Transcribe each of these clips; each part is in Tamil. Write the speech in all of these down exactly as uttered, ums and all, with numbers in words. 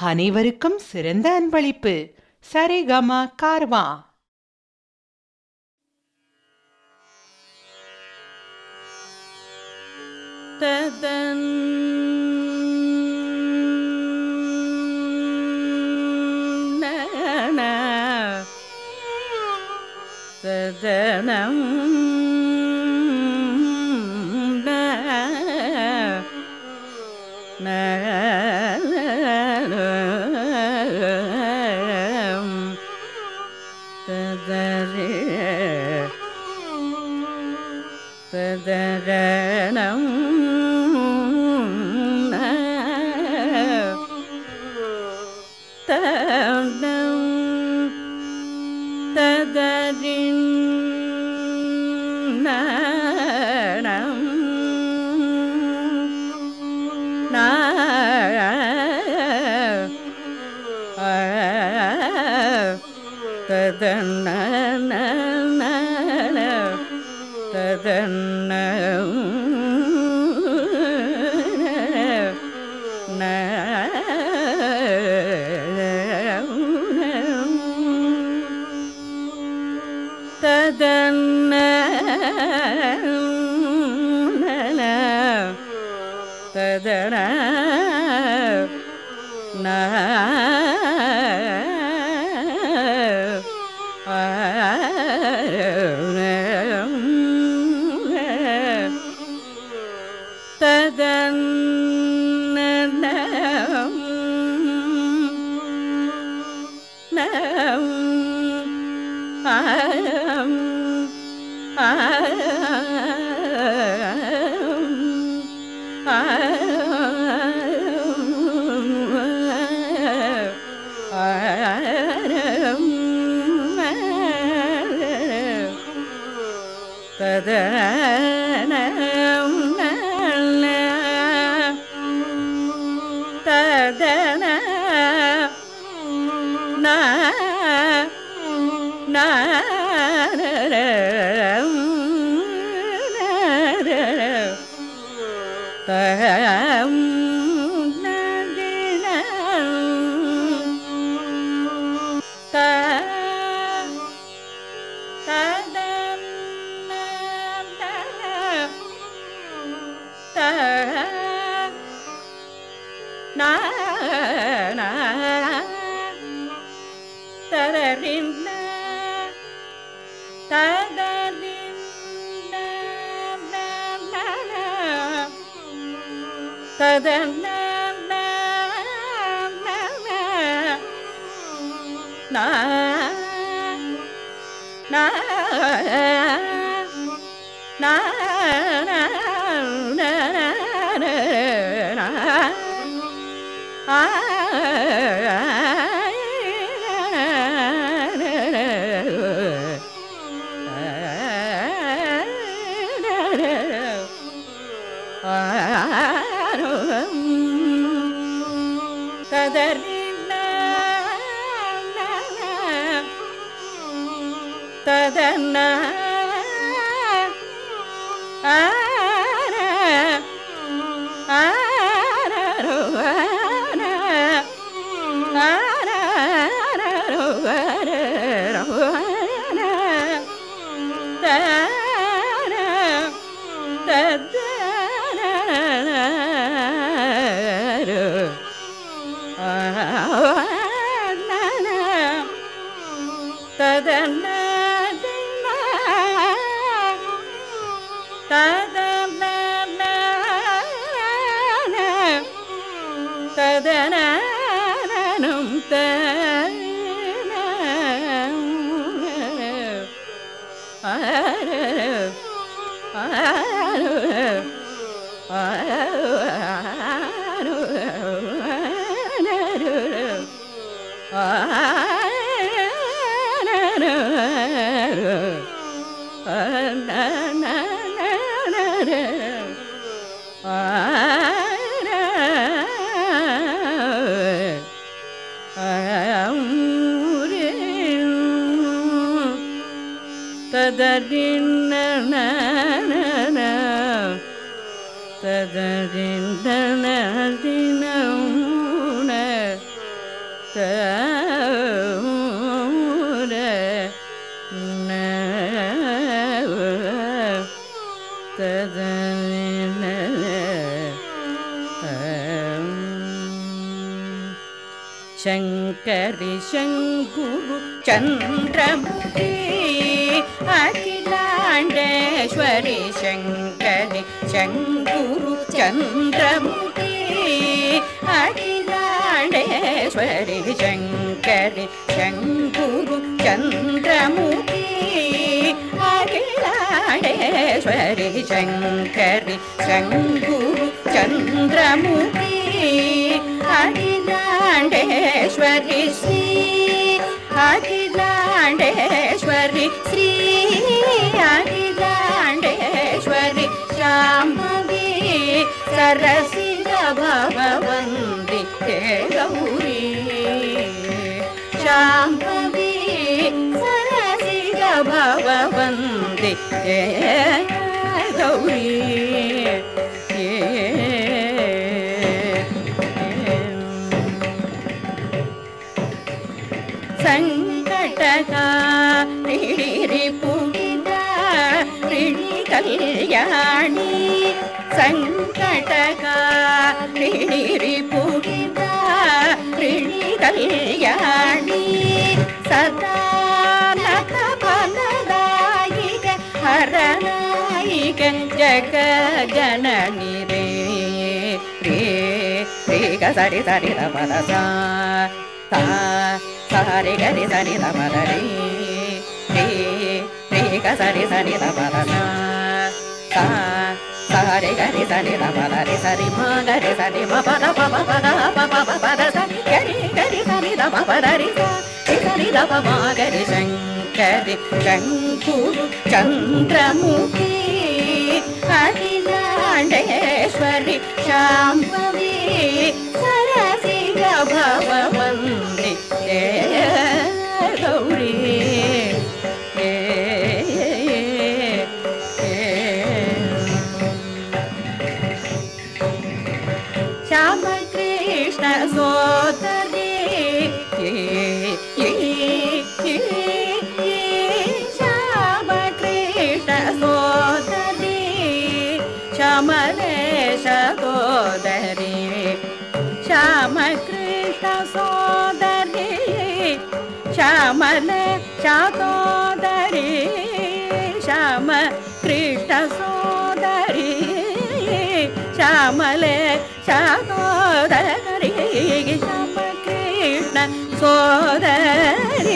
அனைவருக்கும் சிறந்த அன்பளிப்பு. சரிகம கார்வா. ததன் ததனம் ததரே ததரணம் ததம் ததரின் நனம் நா ததன ததன ததன ததன ந ததன ததரின் शंकरि शंकुरु चंद्रमुखी अखिलांडेश्वरी शंकरि शंकुरु चंद्रमुखी अखिलांडेश्वरी शंकरि शंकुरु चंद्रमुखी अखिलांडेश्वरी शंकरि शंकुरु चंद्रमुखी अखिलांडेश्वरी श्री अखिलांडेश्वरी श्री अखिलांडेश्वरी शांभवी सरसिज भववन्दिते गौरी शांभवी सरसिज भववन्दिते गौरी संकटहारिणी पुण्यदारिणी कल्याणी संकटहारिणी पुण्यदारिणी कल्याणी सदा नत फलदायिक हरनायिक जगजननी रे रे रे ग सरि सरि द प द सा सा सारे गरे सरि द प द रे रे रे ग सरि सरि द प द सा सा सारे गरे सरि द प द रे सरि म गरे सरि म प द प प प द प प प प द सा गरे गरे सरि द प प द रे सा सरि द प म गरे शंकरि शंकुरु चंद्रमुखी अखिलांडेश्वरी शांभवी सरसिज भववन्दिते गौरी श्याम कृष्ण सोदरी श्याम कृष्ण सोदरी श्यामलेश गोदरी श्याम कृष्ण सोदरी श्यामले शादोदरी श्याम कृष्ण सोदरी श्यामले शादोदरी श्याम कृष्ण सोदरी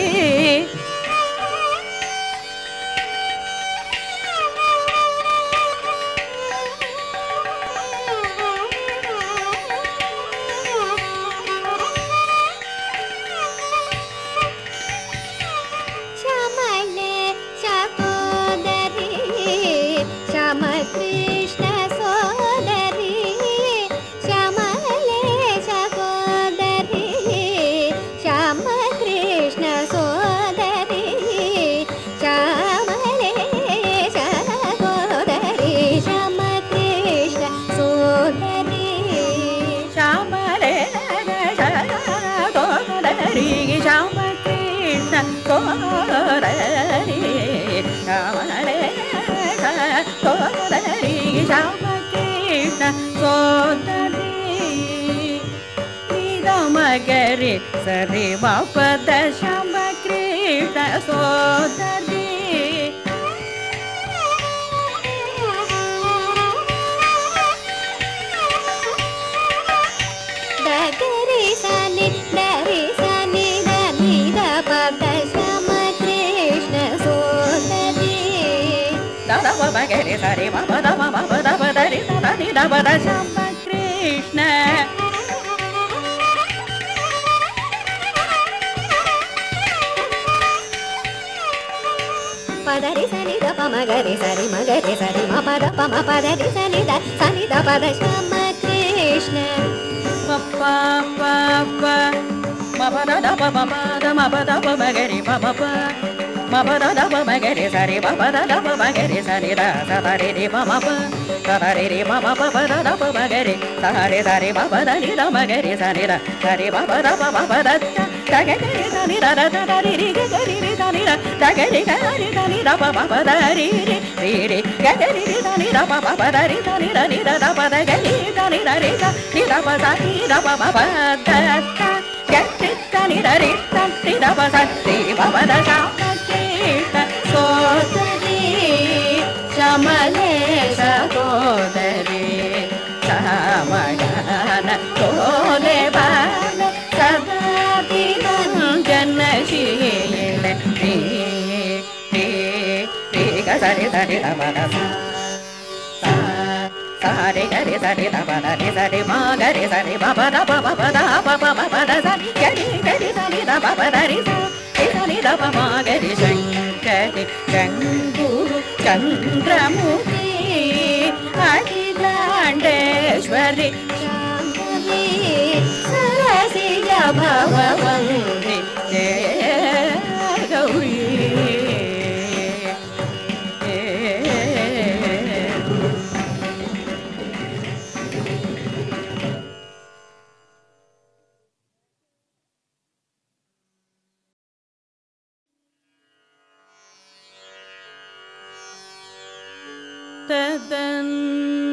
मगरे सरे वापद श्याम कृष्ण सोदरी दगरे सनि दरे सनि दनि द पद श्याम कृष्ण सोदरी दादा मगरे सरे वापद वापद पदरि दनि द पद श्याम कृष्ण पदरि सनि द प मगरे सरि मगरे सरि म प द प म पदरि सनि द सनि द पद श्याम कृष्ण प प प प म प द द प म प द म प द प मगरे प म प म प द द प मगरे सरि म प द द प मगरे सनि द स द रे रे प म प स द रे रे म म प प द द प मगरे स रे स रे म प द नि द मगरे सनि द स रे म प द प म प द தகரி தனி ர ர ர ரி ரி கரி ரி தனி ர தகரி கரி தனி ர ப ப த ரி ரி ரி ரி கரி ரி தனி ர ப ப த ரி தனி ர ரி ர ர ப த கரி தனி ர ரி த ரி ர ப த ரி ர ப ப ப த த கரி தனி ர ரி த ரி ர ப த ரி ப ப த ச த சோதரி சமலேஷ கோதரி மகன தோலே பால சதாதி ஜனசீல ரீ ரீ ரீ கசரி சரி ரமண சா சாரி கரி சரி ரமண ரி சரி மா கரி சரி பப த பப பத பப பப த சரி கரி கரி சரி த பப த ரி சரி த ப மா கரி சங்கரி சங்குரு சந்திரமுகி அகிலாண்டேஸ்வரி शाम्भवी सरसिजा भववन्ति जय गौरी ததன்